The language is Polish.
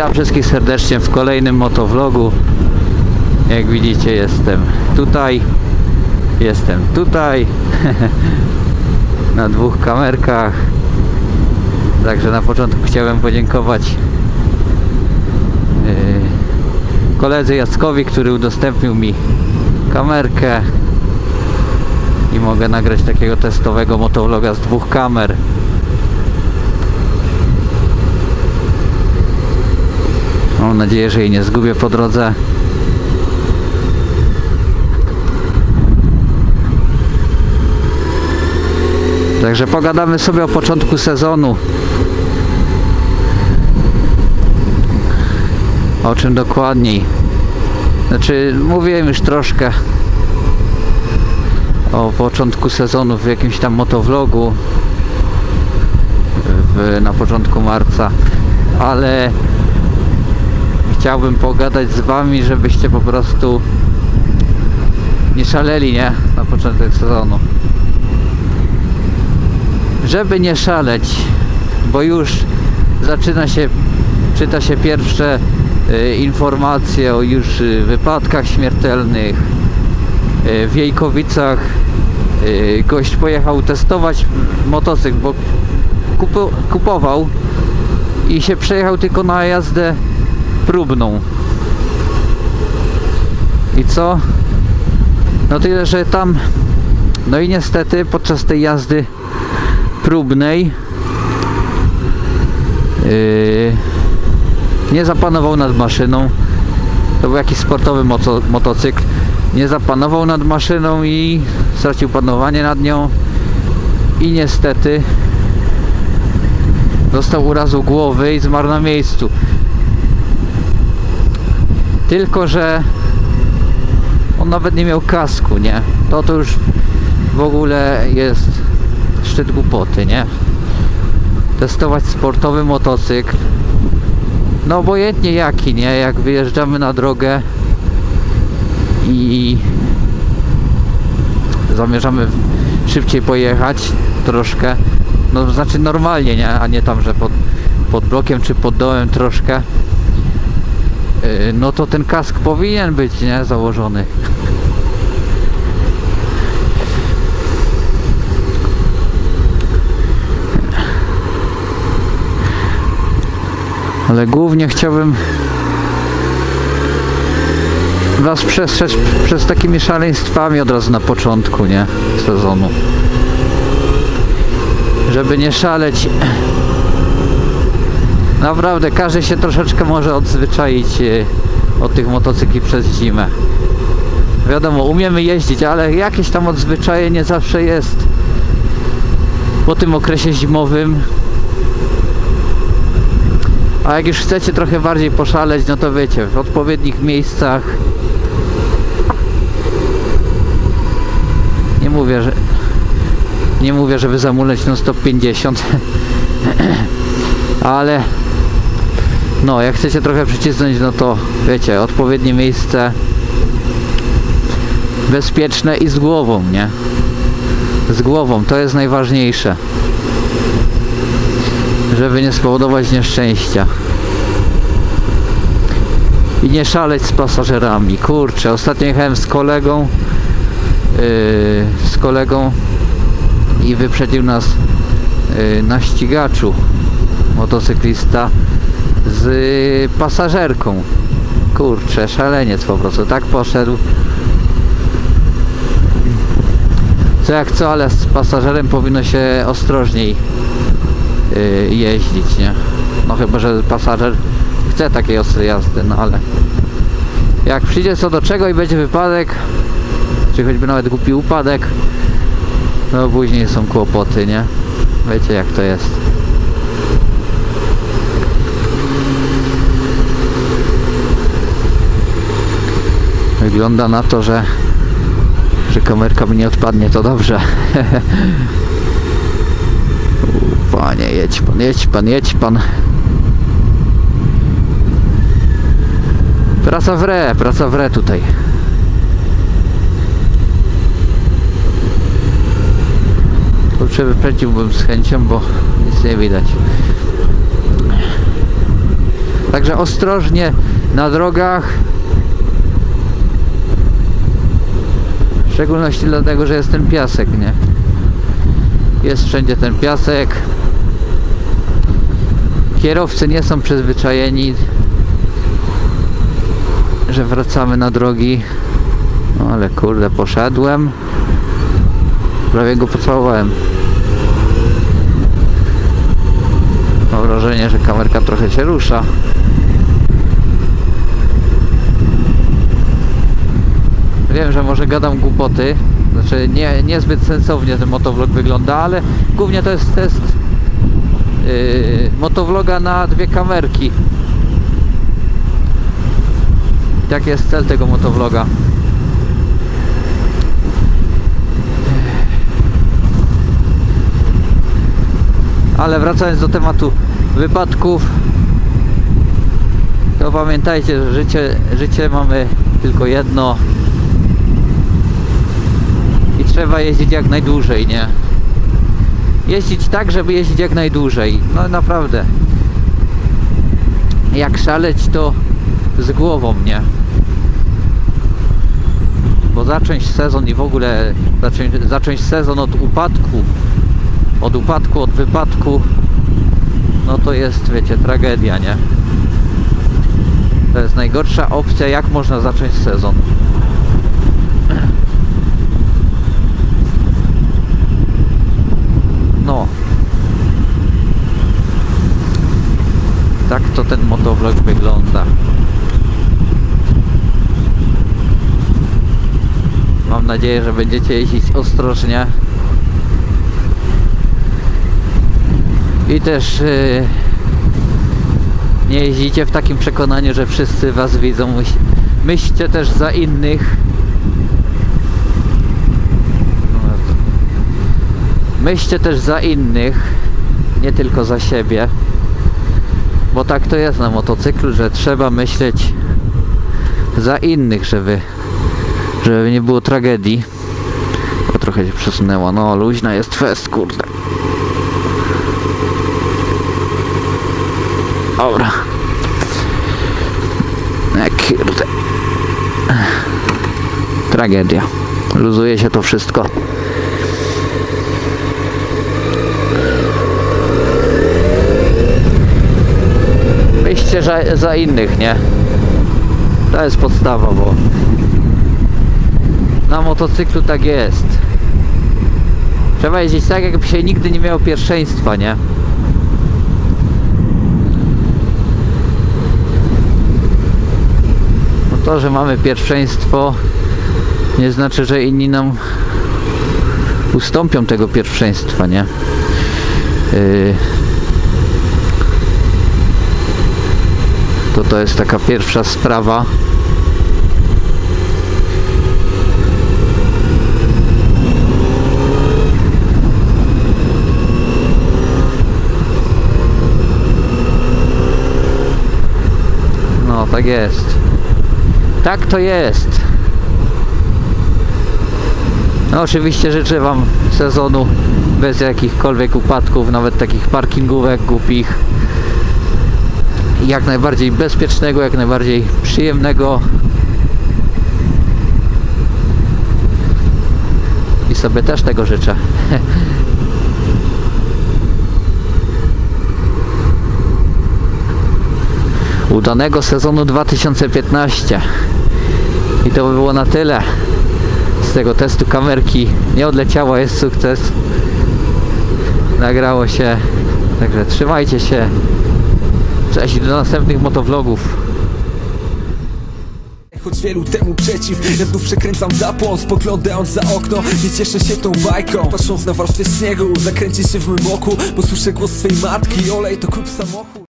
Witam wszystkich serdecznie w kolejnym motovlogu. Jak widzicie, jestem tutaj na dwóch kamerkach. Także na początku chciałem podziękować koledze Jackowi, który udostępnił mi kamerkę i mogę nagrać takiego testowego motovloga z dwóch kamer. Mam nadzieję, że jej nie zgubię po drodze. Także pogadamy sobie o początku sezonu. O czym dokładniej? Znaczy, mówiłem już troszkę o początku sezonu w jakimś tam motovlogu na początku marca, ale chciałbym pogadać z wami, żebyście po prostu nie szaleli, nie? Na początek sezonu. Żeby nie szaleć, bo już czyta się pierwsze informacje o już wypadkach śmiertelnych. W Jejkowicach gość pojechał testować motocykl, bo kupował i się przejechał tylko na jazdę próbną. I co? No tyle, że tam, no i niestety podczas tej jazdy próbnej nie zapanował nad maszyną. To był jakiś sportowy motocykl. Nie zapanował nad maszyną i stracił panowanie nad nią i niestety dostał urazu głowy i zmarł na miejscu. Tylko że on nawet nie miał kasku, nie? To już w ogóle jest szczyt głupoty, nie? Testować sportowy motocykl, no obojętnie jaki, nie? Jak wyjeżdżamy na drogę i zamierzamy szybciej pojechać troszkę, no znaczy normalnie, nie? A nie tam, że pod blokiem czy pod dołem troszkę, no to ten kask powinien być, nie? Założony. Ale głównie chciałbym was przestrzec przez takimi szaleństwami od razu na początku, nie? Sezonu. Żeby nie szaleć. Naprawdę każdy się troszeczkę może odzwyczaić od tych motocykli przez zimę. Wiadomo, umiemy jeździć, ale jakieś tam odzwyczajenie zawsze jest po tym okresie zimowym. A jak już chcecie trochę bardziej poszaleć, no to wiecie, w odpowiednich miejscach. Nie mówię, żeby zamuleć non stop 50 ale no, jak chcecie trochę przycisnąć, no to wiecie, odpowiednie miejsce, bezpieczne i z głową, nie? Z głową, to jest najważniejsze, żeby nie spowodować nieszczęścia i nie szaleć z pasażerami. Kurczę, ostatnio jechałem z kolegą i wyprzedził nas na ścigaczu motocyklista z pasażerką. Kurczę, szaleniec po prostu, tak poszedł. Co jak co, ale z pasażerem powinno się ostrożniej jeździć, nie? No chyba, że pasażer chce takiej ostrej jazdy, no ale jak przyjdzie co do czego i będzie wypadek, czy choćby nawet głupi upadek, no później są kłopoty, nie? Wiecie jak to jest. Wygląda na to, że kamerka mi nie odpadnie, to dobrze. Panie, jedź pan. Praca w re tutaj. Kurczę, wypędziłbym z chęcią, bo nic nie widać. Także ostrożnie na drogach. W szczególności dlatego, że jest ten piasek, nie? Jest wszędzie ten piasek. Kierowcy nie są przyzwyczajeni, że wracamy na drogi. No ale kurde, poszedłem. Prawie go pocałowałem. Mam wrażenie, że kamerka trochę się rusza. Wiem, że może gadam głupoty. Znaczy niezbyt sensownie ten motovlog wygląda, ale głównie to jest test motovloga na 2 kamerki. Tak jest cel tego motovloga. Ale wracając do tematu wypadków, to pamiętajcie, że życie mamy tylko jedno i trzeba jeździć jak najdłużej, nie? Jeździć tak, żeby jeździć jak najdłużej. No naprawdę. Jak szaleć, to z głową, nie? Bo zacząć sezon i w ogóle zacząć sezon od upadku, od wypadku, no to jest, wiecie, tragedia, nie? To jest najgorsza opcja, jak można zacząć sezon. No. Tak to ten motovlog wygląda. Mam nadzieję, że będziecie jeździć ostrożnie. I też nie jeździcie w takim przekonaniu, że wszyscy was widzą. Myślcie też za innych. Myślcie też za innych, nie tylko za siebie. Bo tak to jest na motocyklu, że trzeba myśleć za innych, żeby nie było tragedii. O, trochę się przesunęła. No, luźna jest fest, kurde. Dobra. Kurde. Tragedia. Luzuje się to wszystko. Myślcie za innych, nie? To jest podstawa, bo na motocyklu tak jest. Trzeba jeździć tak, jakby się nigdy nie miało pierwszeństwa, nie? No to, że mamy pierwszeństwo, nie znaczy, że inni nam ustąpią tego pierwszeństwa, nie? To jest taka pierwsza sprawa. No, tak jest. Tak to jest. No, oczywiście życzę wam sezonu bez jakichkolwiek upadków, nawet takich parkingówek głupich. Jak najbardziej bezpiecznego, jak najbardziej przyjemnego. I sobie też tego życzę. Udanego sezonu 2015. I to by było na tyle z tego testu kamerki. Nie odleciało, jest sukces. Nagrało się. Także trzymajcie się. Cześć, do następnych motovlogów. Choć wielu temu przeciw, ja znów przekręcam zapłon, spoglądając za okno, nie cieszę się tą bajką. Patrząc na warstwę śniegu, zakręci się w mym oku, bo słyszę głos swej matki. Olej to klub samochód.